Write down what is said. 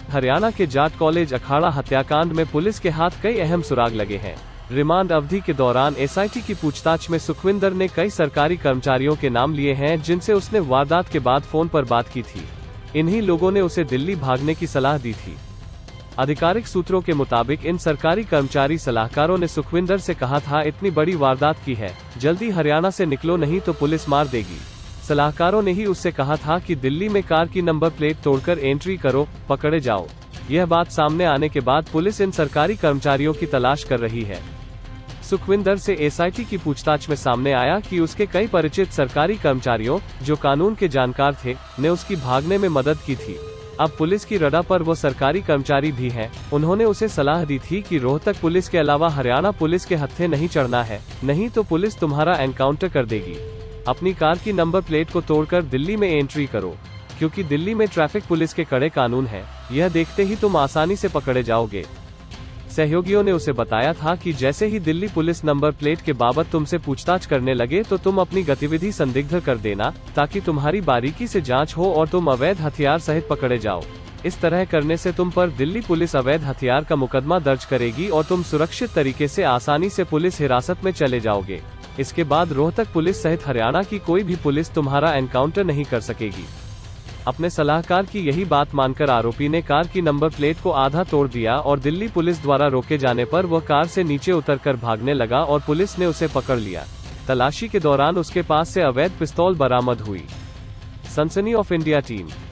हरियाणा के जाट कॉलेज अखाड़ा हत्याकांड में पुलिस के हाथ कई अहम सुराग लगे हैं। रिमांड अवधि के दौरान एसआईटी की पूछताछ में सुखविंदर ने कई सरकारी कर्मचारियों के नाम लिए हैं जिनसे उसने वारदात के बाद फोन पर बात की थी। इन्हीं लोगों ने उसे दिल्ली भागने की सलाह दी थी। आधिकारिक सूत्रों के मुताबिक इन सरकारी कर्मचारी सलाहकारों ने सुखविंदर से कहा था, इतनी बड़ी वारदात की है, जल्दी हरियाणा से निकलो नहीं तो पुलिस मार देगी। सलाहकारों ने ही उससे कहा था कि दिल्ली में कार की नंबर प्लेट तोड़कर एंट्री करो, पकड़े जाओ। यह बात सामने आने के बाद पुलिस इन सरकारी कर्मचारियों की तलाश कर रही है। सुखविंदर से एसआईटी की पूछताछ में सामने आया कि उसके कई परिचित सरकारी कर्मचारियों, जो कानून के जानकार थे, ने उसकी भागने में मदद की थी। अब पुलिस की रडा पर वो सरकारी कर्मचारी भी हैं। उन्होंने उसे सलाह दी थी कि रोहतक पुलिस के अलावा हरियाणा पुलिस के हत्थे नहीं चढ़ना है, नहीं तो पुलिस तुम्हारा एनकाउंटर कर देगी। अपनी कार की नंबर प्लेट को तोड़कर दिल्ली में एंट्री करो, क्योंकि दिल्ली में ट्रैफिक पुलिस के कड़े कानून हैं। यह देखते ही तुम आसानी से पकड़े जाओगे। सहयोगियों ने उसे बताया था कि जैसे ही दिल्ली पुलिस नंबर प्लेट के बाबत तुमसे पूछताछ करने लगे तो तुम अपनी गतिविधि संदिग्ध कर देना, ताकि तुम्हारी बारीकी से जांच हो और तुम अवैध हथियार सहित पकड़े जाओ। इस तरह करने से तुम पर दिल्ली पुलिस अवैध हथियार का मुकदमा दर्ज करेगी और तुम सुरक्षित तरीके से आसानी से पुलिस हिरासत में चले जाओगे। इसके बाद रोहतक पुलिस सहित हरियाणा की कोई भी पुलिस तुम्हारा एनकाउंटर नहीं कर सकेगी। अपने सलाहकार की यही बात मानकर आरोपी ने कार की नंबर प्लेट को आधा तोड़ दिया और दिल्ली पुलिस द्वारा रोके जाने पर वह कार से नीचे उतरकर भागने लगा और पुलिस ने उसे पकड़ लिया। तलाशी के दौरान उसके पास से अवैध पिस्तौल बरामद हुई। सनसनी ऑफ इंडिया टीम।